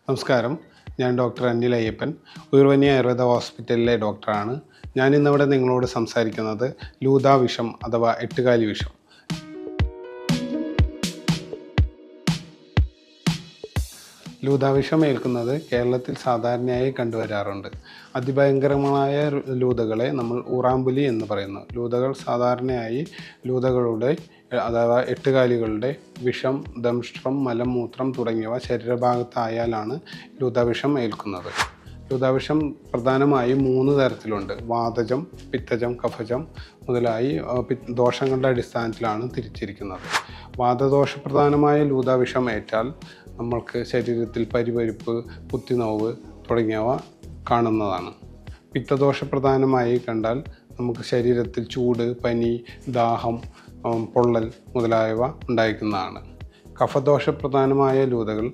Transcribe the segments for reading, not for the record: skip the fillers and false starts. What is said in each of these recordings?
നമസ്കാരം, ഞാൻ ഡോക്ടർ അനിൽ അയ്യപ്പൻ, ഉയർവനി ആയുർവേദ ഹോസ്പിറ്റലിലെ ഡോക്ടറാണ്. ഞാനിന്നിവിടെ നിങ്ങളോട് സംസാരിക്കുന്നത് ലൂതാവിഷം അഥവാ എട്ടുകാലി വിഷം. ലൂതാവിഷം ഏൽക്കുന്നത് കേരളത്തിൽ സാധാരണയായി കണ്ടുവരാറുണ്ട്. അതിഭയങ്കരമായ ലൂതകളെ നമ്മൾ ഊറാമ്പുലി എന്ന് പറയുന്നു. ലൂതകൾ സാധാരണയായി ലൂതകളുടെ അഥവാ എട്ടുകാലികളുടെ വിഷം, ദംഷ്ട്രം, മലമൂത്രം തുടങ്ങിയവ ശരീരഭാഗത്തായാലാണ് ലൂതാവിഷം ഏൽക്കുന്നത്. ലൂതാവിഷം പ്രധാനമായും 3 തരത്തിലുണ്ട്. വാതജം, പിത്തജം, കഫജം മുതലായി ദോഷങ്ങളുടെ അടിസ്ഥാനത്തിലാണ് തിരിച്ചിരിക്കുന്നത്. വാതദോഷപ്രധാനമായ ലൂതാവിഷം ഏറ്റാൽ നമ്മൾക്ക് ശരീരത്തിൽ പരിപരിപ്പ്, കുത്തിനോവ് തുടങ്ങിയവ കാണുന്നതാണ്. പിത്തദോഷപ്രധാനമായി കണ്ടാൽ നമുക്ക് ശരീരത്തിൽ ചൂട്, പനി, ദാഹം, പൊള്ളൽ മുതലായവ ഉണ്ടായിരിക്കുന്നതാണ്. കഫദോഷപ്രധാനമായ ലൂതകൾ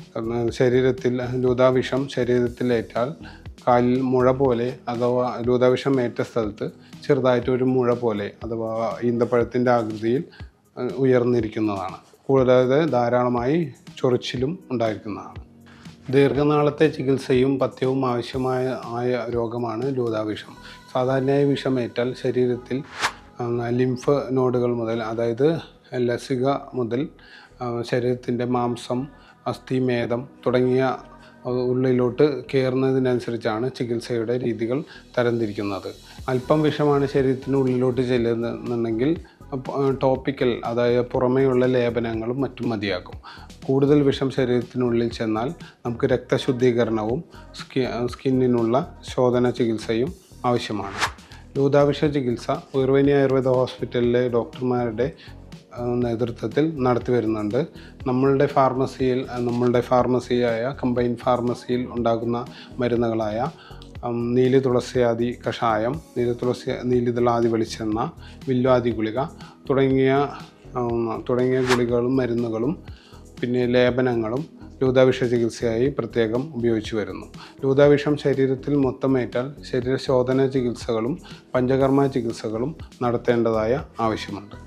ലൂതാവിഷം ശരീരത്തിലേറ്റാൽ കാലിൽ മുഴ പോലെ അഥവാ ലൂതാവിഷം ഏറ്റ സ്ഥലത്ത് ചെറുതായിട്ടൊരു മുഴ പോലെ അഥവാ ഈന്തപ്പഴത്തിൻ്റെ ആകൃതിയിൽ ഉയർന്നിരിക്കുന്നതാണ്. കൂടാതെ ധാരാളമായി ചൊറിച്ചിലും ഉണ്ടായിരിക്കുന്നതാണ്. ദീർഘനാളത്തെ ചികിത്സയും പഥ്യവും ആവശ്യമായ രോഗമാണ് ലൂതാവിഷം. സാധാരണയായി വിഷമേറ്റാൽ ശരീരത്തിൽ ലിംഫ് നോഡുകൾ മുതൽ, അതായത് ലസിക മുതൽ ശരീരത്തിൻ്റെ മാംസം, അസ്ഥി, മേദം തുടങ്ങിയ ഉള്ളിലോട്ട് കയറുന്നതിനനുസരിച്ചാണ് ചികിത്സയുടെ രീതികൾ തരംതിരിക്കുന്നത്. അല്പം വിഷമാണ് ശരീരത്തിന് ഉള്ളിലോട്ട് ചെല്ലുന്നുണ്ടെങ്കിൽ ടോപ്പിക്കൽ, അതായത് പുറമേയുള്ള ലേപനങ്ങളും മറ്റും മതിയാക്കും. കൂടുതൽ വിഷം ശരീരത്തിനുള്ളിൽ ചെന്നാൽ നമുക്ക് രക്തശുദ്ധീകരണവും സ്കിന്നിനുള്ള ശോധന ചികിത്സയും ആവശ്യമാണ്. ലൂതാവിഷ ചികിത്സ ഉയർവനി ആയുർവേദ ഹോസ്പിറ്റലിലെ ഡോക്ടർമാരുടെ നേതൃത്വത്തിൽ നടത്തി വരുന്നുണ്ട്. നമ്മളുടെ ഫാർമസിയായ കമ്പൈൻ ഫാർമസിയിൽ ഉണ്ടാകുന്ന മരുന്നുകളായ നീലി തുളസിയാദി കഷായം, നീലിതളാദി വെളിച്ചെണ്ണ, വില്വാദി ഗുളിക തുടങ്ങിയ ഗുളികകളും മരുന്നുകളും പിന്നെ ലേപനങ്ങളും ലൂതാവിഷ ചികിത്സയായി പ്രത്യേകം ഉപയോഗിച്ചു വരുന്നു. ലൂതാവിഷം ശരീരത്തിൽ മൊത്തമേറ്റാൽ ശരീരശോധന ചികിത്സകളും പഞ്ചകർമ്മ ചികിത്സകളും നടത്തേണ്ടതായ ആവശ്യമുണ്ട്.